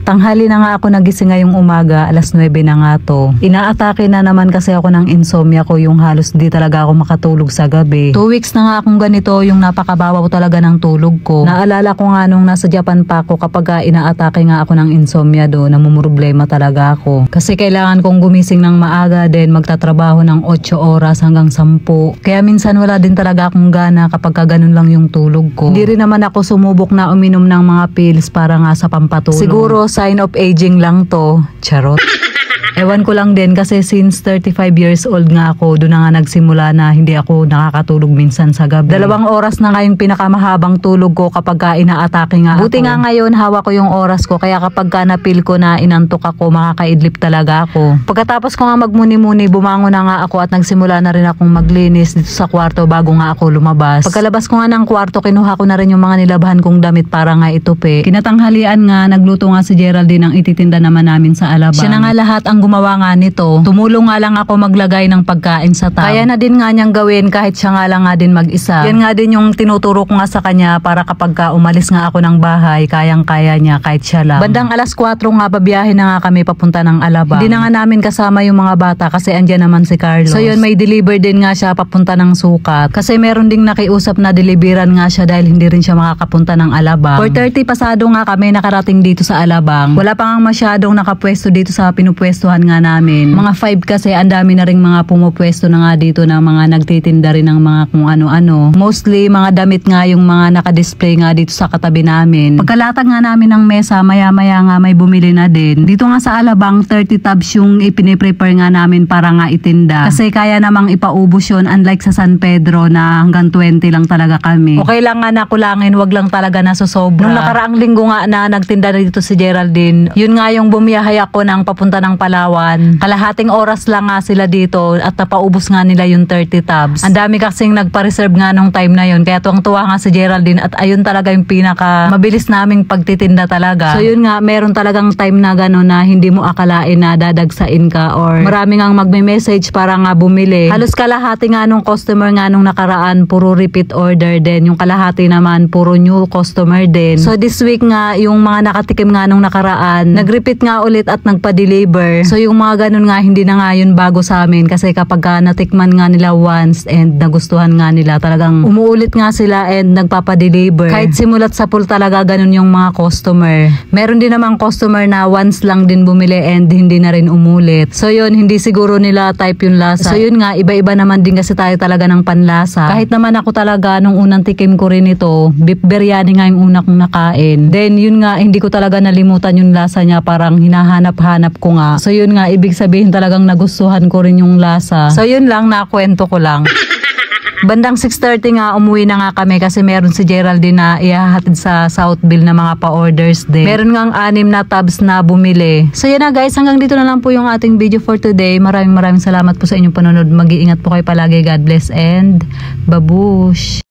Tanghali na nga ako nagising ngayong umaga, alas 9 na nga to. Inaatake na naman kasi ako ng insomnia ko, yung halos di talaga ako makatulog sa gabi. 2 weeks na nga akong ganito, yung napakababaw talaga ng tulog ko. Naalala ko nga nung nasa Japan pa ako, kapag inaatake nga ako ng insomnia do, namumroblema talaga ako. Kasi kailangan kong gumising ng maaga, din magtatrabaho ng 8 oras hanggang 10. Kaya minsan wala din talaga akong gana kapag ganun lang yung tulog ko. Hindi rin naman ako sumubok na uminom ng mga pills para nga sa pampatulog. Siguro sign of aging lang to. Charot. Ewan ko lang din kasi since 35 years old nga ako, doon na nga nagsimula na hindi ako nakakatulog minsan sa gabi. 2 oras na nga yung pinakamahabang tulog ko kapag inaatake nga ako. Buti nga ngayon hawak ko yung oras ko, kaya kapag napil ko na inantok ako, makakaidlip talaga ako. Pagkatapos ko nga magmuni-muni, bumangon na nga ako at nagsimula na rin akong maglinis dito sa kwarto bago nga ako lumabas. Pagkalabas ko nga ng kwarto, kinuha ko na rin yung mga nilabhan kong damit para nga itupi. Kinatanghalian nga, nagluto nga si Geraldine ang ititinda naman namin sa Alabang. Siya na nga lahat ang gumawa nga nito. Tumulong nga lang ako maglagay ng pagkain sa tab. Kaya na din nga niyang gawin kahit siya nga lang nga din mag-isa. Yan nga din yung tinuturo ko nga sa kanya para kapag umalis nga ako ng bahay, kayang-kaya niya kahit siya lang. Bandang alas 4 nga babiyahe na nga kami papunta ng Alabang. Hindi na nga namin kasama yung mga bata kasi andyan naman si Carlos. So yun, may deliver din nga siya papunta ng Sukat. Kasi meron ding nakiusap na deliveran nga siya dahil hindi rin siya makakapunta ng Alabang. 4:30 pasado nga kami nakarating dito sa Alabang. Wala pa nga masyadong nakapwesto dito sa pinupwestuhan nga namin. Mga 5 kasi ang dami na ring mga pumupwesto na nga dito na mga nagtitinda rin ng mga kung ano-ano. Mostly mga damit nga yung mga nakadisplay nga dito sa katabi namin. Pagkalatag nga namin ng mesa, maya-maya nga may bumili na din. Dito nga sa Alabang, 30 tubs yung ipine-prepare nga namin para nga itinda. Kasi kaya namang ipaubos yun, unlike sa San Pedro na hanggang 20 lang talaga kami. Okay lang nga nakulangin, wag lang talaga nasosobra. Nung nakaraang linggo nga na nagtinda dito si Geraldine, yun nga yung bumiyahay ako ng papunta ng Palawan. Kalahating oras lang nga sila dito at napaubos nga nila yung 30 tubs. Ang dami kasing nagpa-reserve nga nung time na yun, kaya tuwang-tuwa nga si Geraldine at ayun talaga yung pinaka mabilis naming pagtitinda talaga. So yun nga, meron talagang time na gano'n na hindi mo akalain na dadagsain ka or marami nga magme-message para nga bumili. Halos kalahati nga nung customer nga nung nakaraan puro repeat order din, yung kalahati naman puro new customer din. So this week nga, yung mga nakatikim nga nung nakaraan, nag-repeat nga ulit at nagpa-deliver. So yung mga ganun nga, hindi na nga yun bago sa amin kasi kapag natikman nga nila once and nagustuhan nga nila, talagang umuulit nga sila and nagpapadeliver. Kahit simulat sa pool talaga ganun yung mga customer. Meron din namang customer na once lang din bumili and hindi na rin umulit. So yun, hindi siguro nila type yung lasa. So yun nga, iba-iba naman din kasi tayo talaga ng panlasa. Kahit naman ako talaga, nung unang tikim ko rin ito, beef biryani nga yung una kong nakain. Then yun nga, hindi ko talaga nalimutan yung lasa niya, parang hinahanap-hanap ko nga. So yun nga, ibig sabihin talagang nagustuhan ko rin yung lasa. So yun lang, nakwento ko lang. Bandang 6:30 nga umuwi na nga kami kasi meron si Geraldine na ihahatid sa Southville na mga pa-orders din. Meron nga 6 na tubs na bumili. So yun na guys, hanggang dito na lang po yung ating video for today. Maraming salamat po sa inyong panonood. Mag-iingat po kayo palagi. God bless and babush!